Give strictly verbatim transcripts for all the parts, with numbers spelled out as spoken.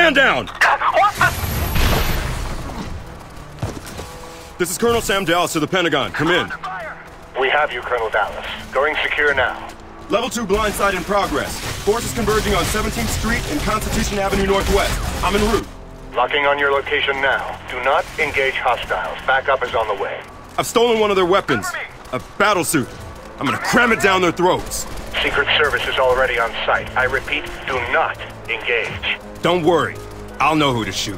Man down! What the? This is Colonel Sam Dallas of the Pentagon. Come in. We have you, Colonel Dallas. Going secure now. Level two blindside in progress. Forces converging on seventeenth Street and Constitution Avenue Northwest. I'm en route. Locking on your location now. Do not engage hostiles. Backup is on the way. I've stolen one of their weapons. A battle suit. I'm gonna cram it down their throats. Secret Service is already on site. I repeat, do not engage. Don't worry. I'll know who to shoot.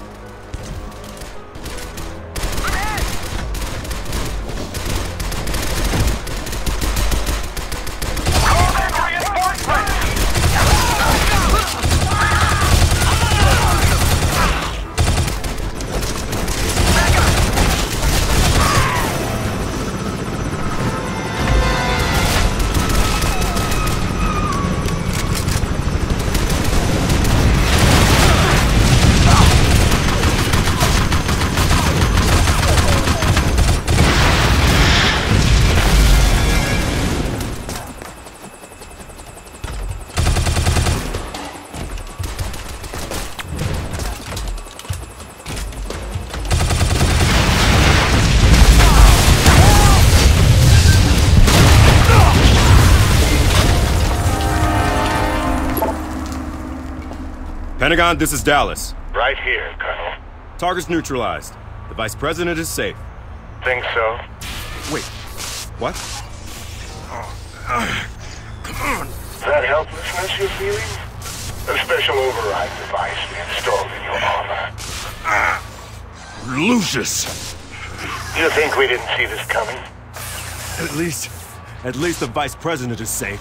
Pentagon, this is Dallas. Right here, Colonel. Target's neutralized. The Vice President is safe. Think so? Wait, what? Oh, uh, come on. That helplessness you're feeling? A special override device we installed in your armor. Ah, Lucius! You think we didn't see this coming? At least, at least the Vice President is safe.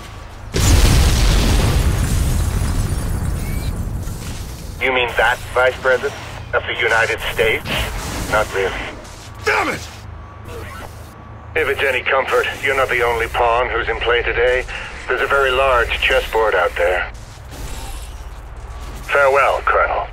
You mean that Vice President of the United States? Not really. Damn it! If it's any comfort, you're not the only pawn who's in play today. There's a very large chessboard out there. Farewell, Colonel.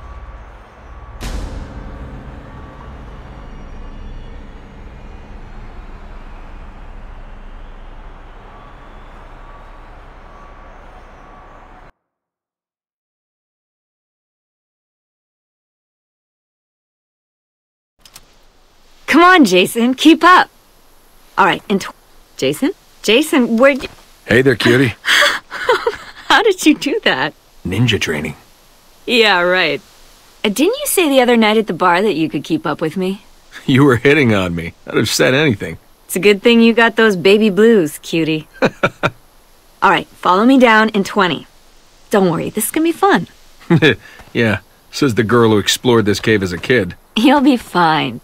Come on, Jason, keep up. All right, and tw Jason? Jason, where'd you... Hey there, cutie. How did you do that? Ninja training. Yeah, right. Uh, didn't you say the other night at the bar that you could keep up with me? You were hitting on me. I'd have said anything. It's a good thing you got those baby blues, cutie. All right, follow me down in twenty. Don't worry, this is gonna be fun. Yeah, says the girl who explored this cave as a kid. You'll be fine.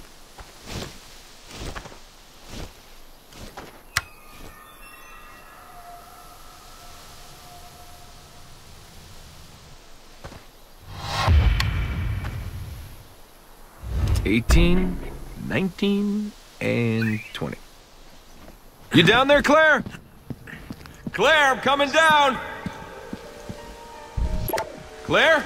eighteen, nineteen, and twenty. You down there, Claire? Claire, I'm coming down! Claire?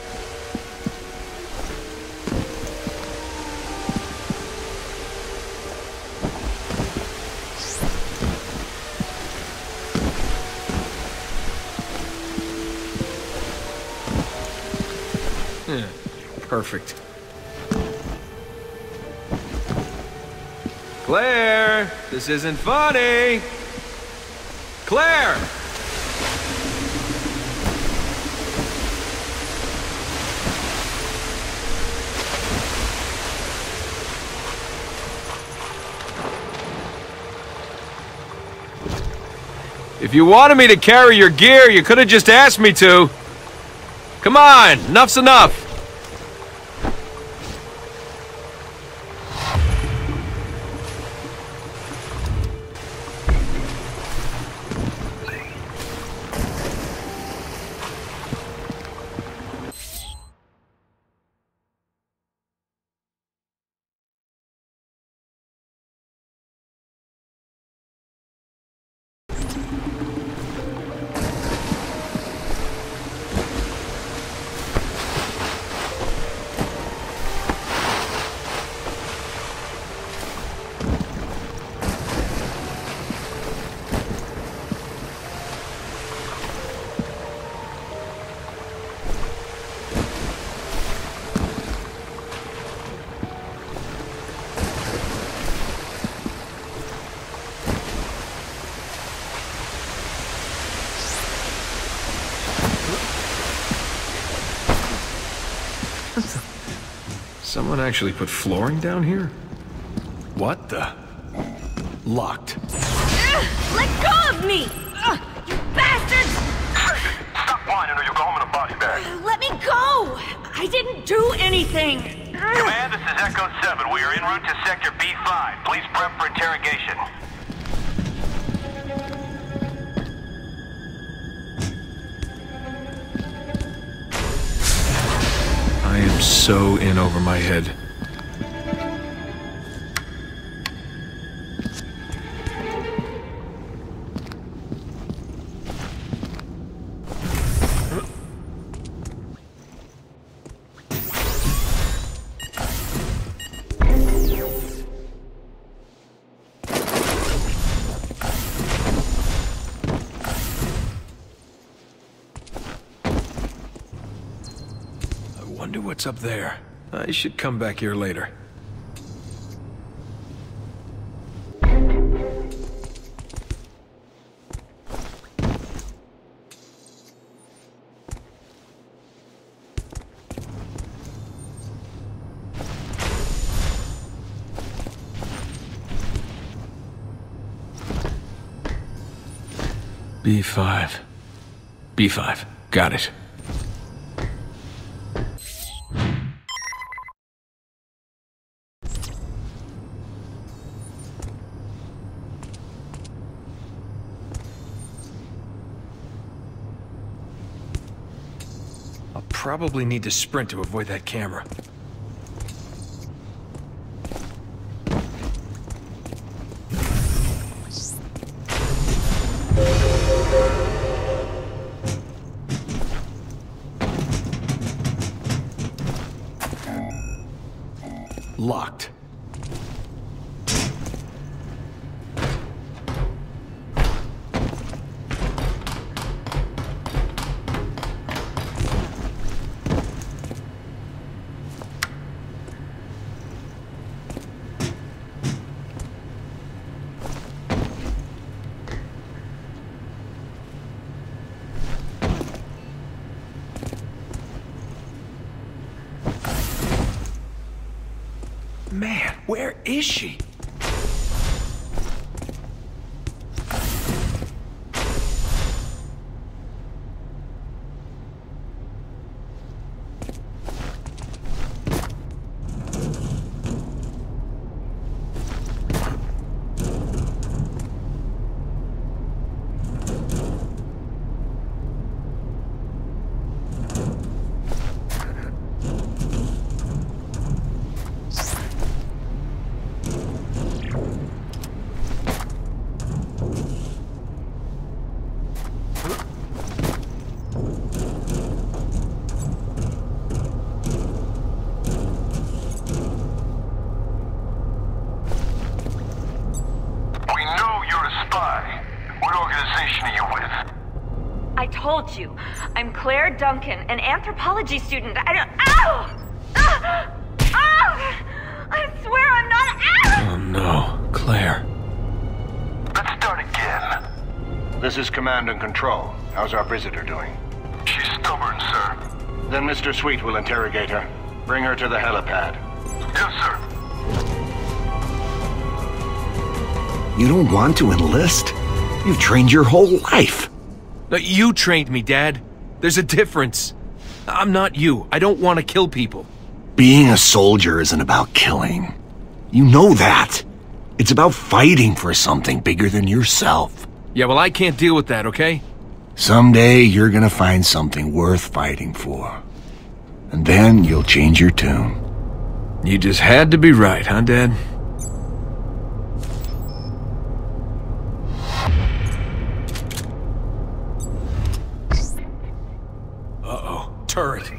Yeah, perfect. Claire, this isn't funny. Claire! If you wanted me to carry your gear, you could have just asked me to. Come on, enough's enough. Someone actually put flooring down here? What the? Locked. Ugh, let go of me! Ugh, you bastards! Stop whining or you'll go home in a body bag. Let me go! I didn't do anything! Ugh. Command, this is Echo seven. We are en route to Sector B five. Please prep for interrogation. I am so in over my head. Wonder what's up there. I should come back here later. B five. B five. Got it. I'll probably need to sprint to avoid that camera. Locked. Man, where is she? told you. I'm Claire Duncan, an anthropology student. I don't... Ow! Ah! Ow! I swear I'm not... Ow! Oh no, Claire. Let's start again. This is Command and Control. How's our visitor doing? She's stubborn, sir. Then Mister Sweet will interrogate her. Bring her to the helipad. Yes, sir. You don't want to enlist? You've trained your whole life. No, you trained me, Dad. There's a difference. I'm not you. I don't want to kill people. Being a soldier isn't about killing. You know that. It's about fighting for something bigger than yourself. Yeah, well, I can't deal with that, okay? Someday you're gonna find something worth fighting for. And then you'll change your tune. You just had to be right, huh, Dad? Uh-oh. Turret.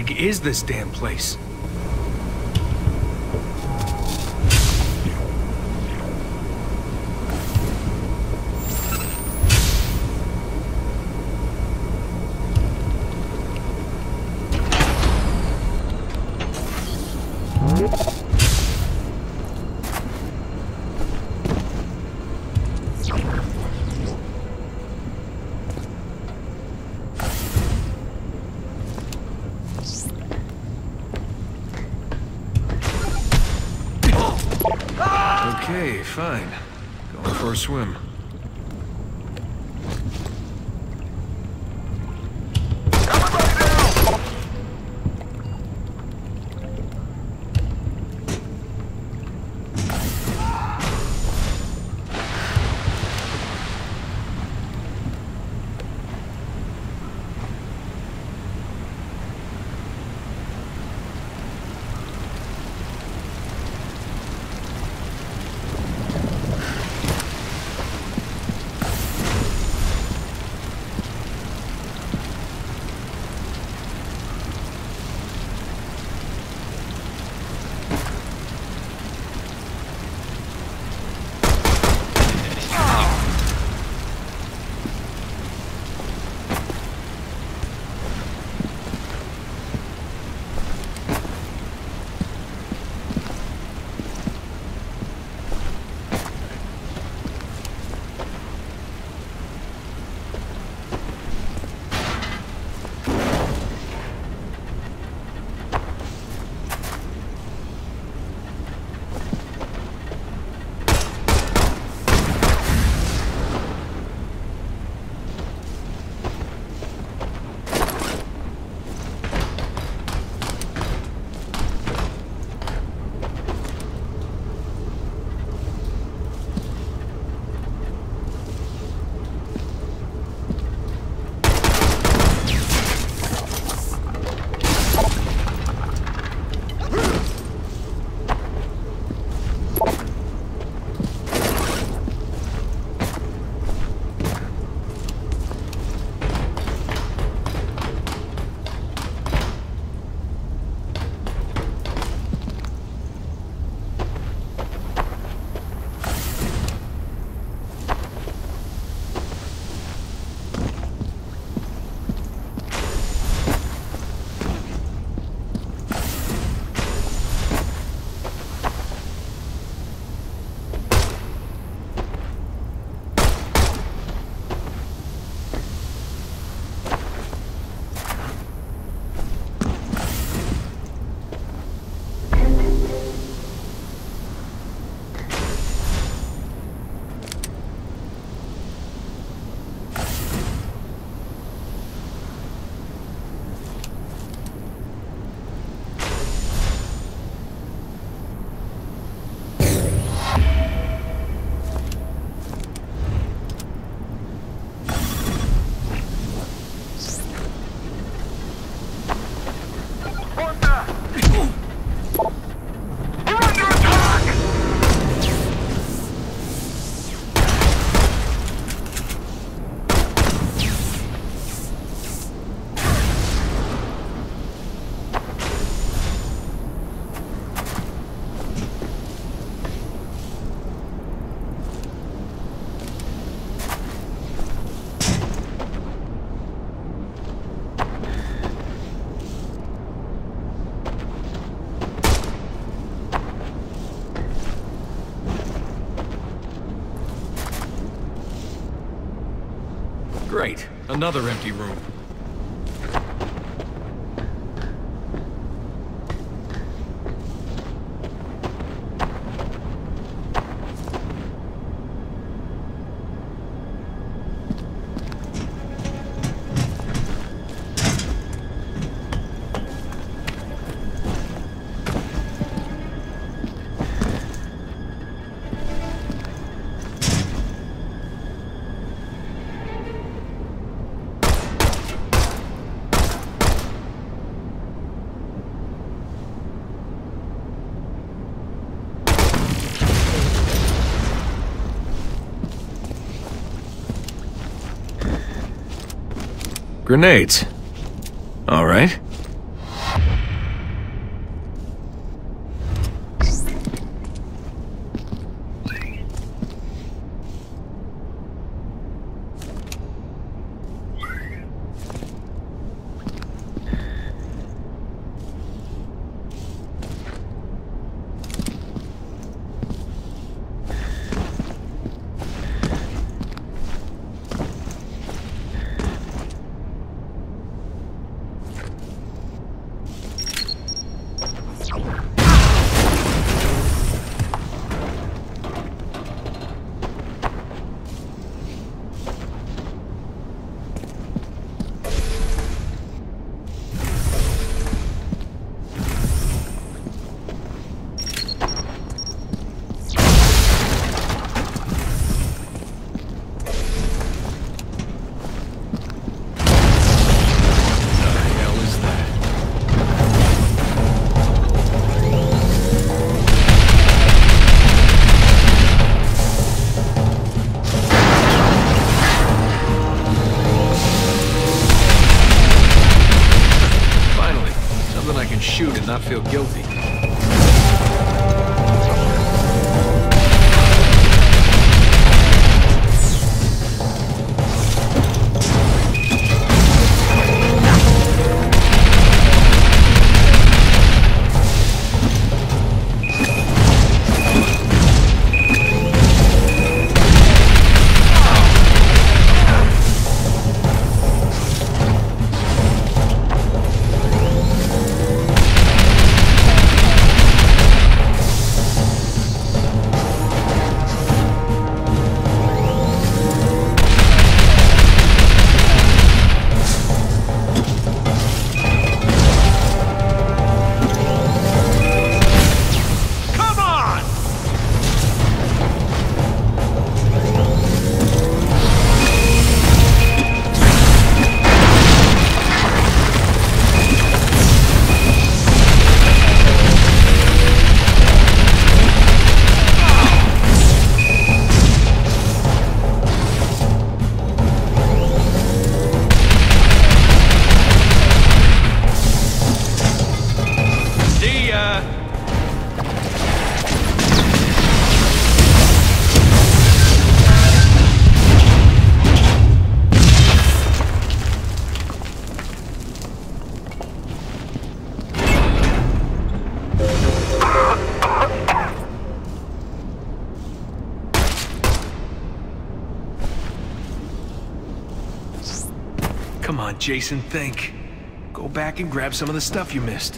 big is this damn place? Okay, fine. Going for a swim. Great. Another empty room. Grenades. All right. feel guilty. Come on, Jason, think. Go back and grab some of the stuff you missed.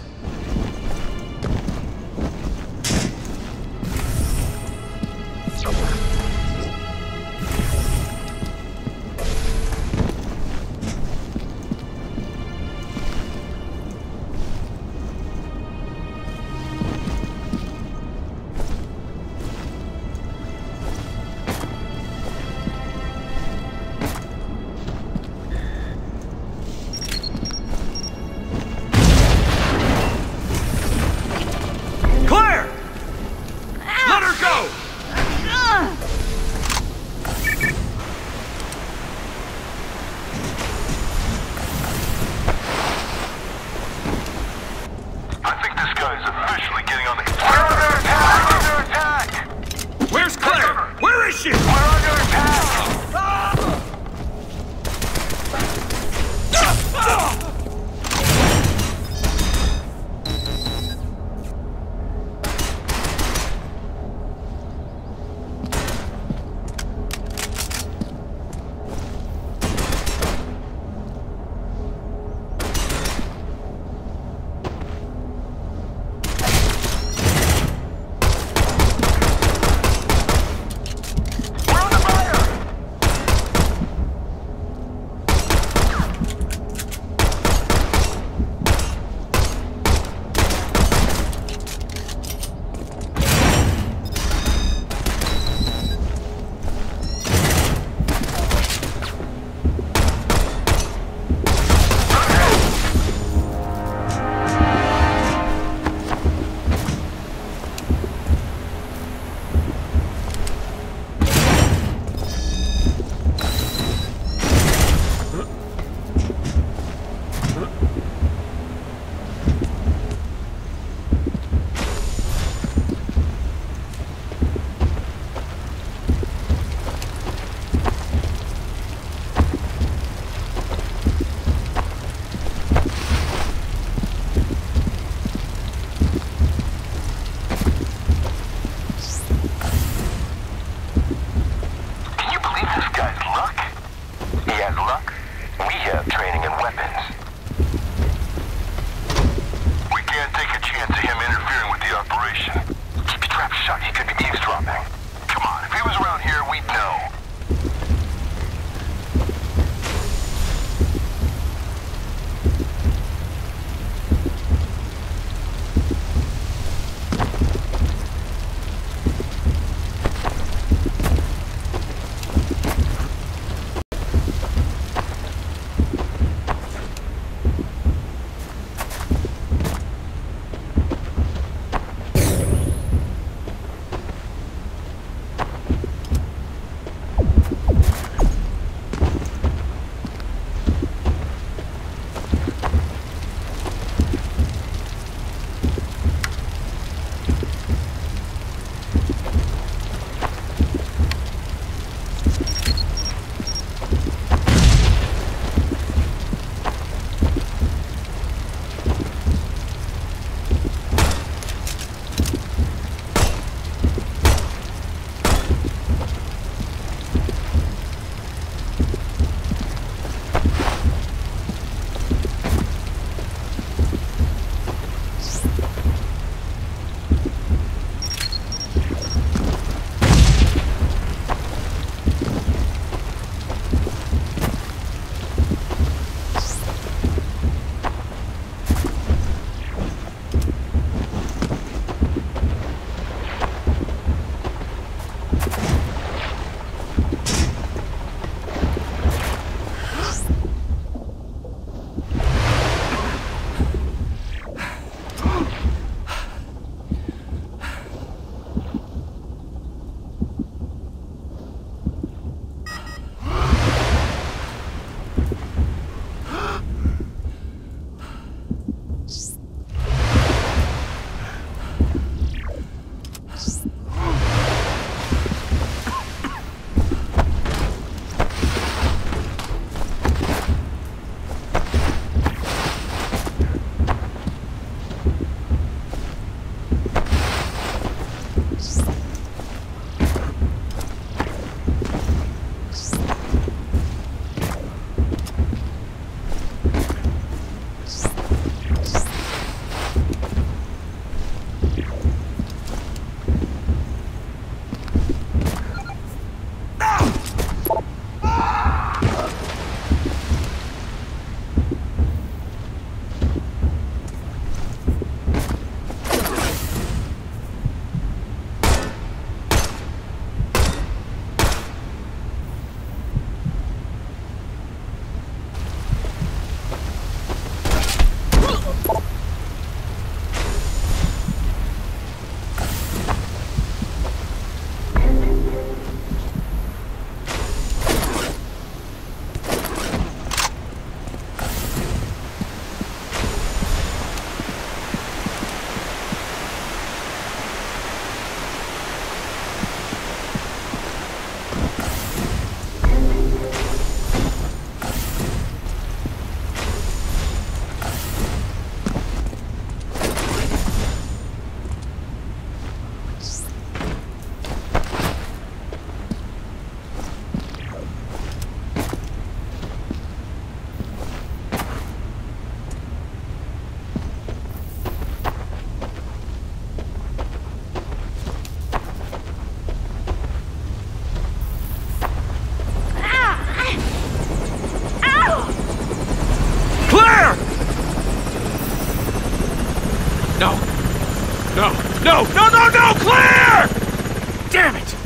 No, no, no, no, no! Clear! Damn it!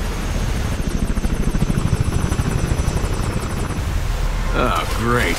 Oh, great.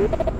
Duncan.